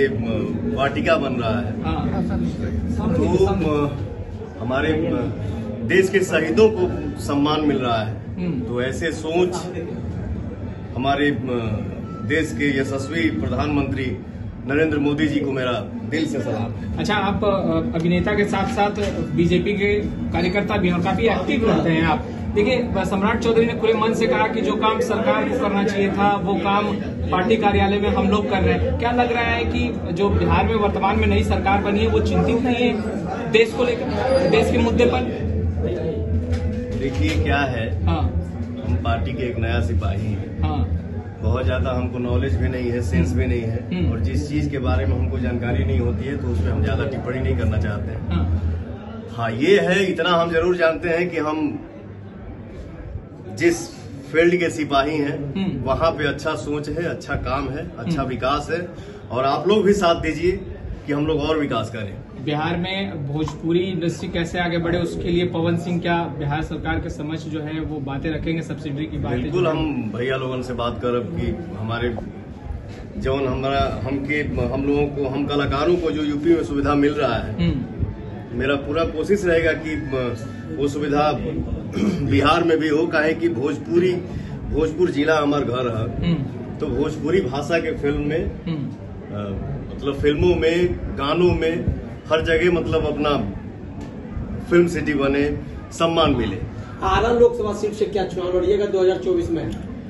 जैसे वाटिका बन रहा है, तो हमारे देश के शहीदों को सम्मान मिल रहा है। तो ऐसे सोच हमारे देश के यशस्वी प्रधानमंत्री नरेंद्र मोदी जी को मेरा दिल से सलाम है। अच्छा, आप अभिनेता के साथ साथ बीजेपी के कार्यकर्ता भी हैं, काफी एक्टिव रहते हैं आप। देखिए, सम्राट चौधरी ने खुले मन से कहा कि जो काम सरकार को करना चाहिए था वो काम पार्टी कार्यालय में हम लोग कर रहे हैं। क्या लग रहा है कि जो बिहार में वर्तमान में नई सरकार बनी है वो चिंतित नहीं है देश को लेकर, देश के मुद्दे पर? देखिए क्या है, हाँ, हम पार्टी के एक नया सिपाही हैं। हाँ, बहुत ज्यादा हमको नॉलेज भी नहीं है, सेंस भी नहीं है, और जिस चीज के बारे में हमको जानकारी नहीं होती है तो उस पर हम ज्यादा टिप्पणी नहीं करना चाहते हैं। हाँ, ये है, इतना हम जरूर जानते हैं कि हम जिस फील्ड के सिपाही हैं वहाँ पे अच्छा सोच है, अच्छा काम है, अच्छा विकास है, और आप लोग भी साथ दीजिए कि हम लोग और विकास करें। बिहार में भोजपुरी इंडस्ट्री कैसे आगे बढ़े, उसके लिए पवन सिंह क्या बिहार सरकार के समक्ष जो है वो बातें रखेंगे, सब्सिडी की बात? बिल्कुल, हम भैया लोगों से बात करब कि हमारे जौन हम लोगों को, हम कलाकारों को जो यूपी में सुविधा मिल रहा है, मेरा पूरा कोशिश रहेगा कि वो सुविधा बिहार में भी हो। काहे कि भोजपुर जिला हमार घर है, तो भोजपुरी भाषा के फिल्म में मतलब फिल्मों में, गानों में, हर जगह मतलब अपना फिल्म सिटी बने, सम्मान मिले। आरा लोकसभा सीट से क्या चुनाव लड़िएगा 2024 में?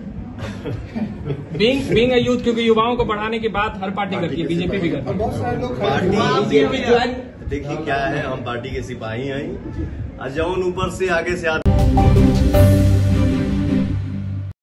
बीइंग अ यूथ, क्योंकि युवाओं को बढ़ाने की बात हर पार्टी करती है, बीजेपी भी करती है। बहुत सारे लोग देखिए क्या है, हम पार्टी के सिपाही हैं, जौन ऊपर से आगे से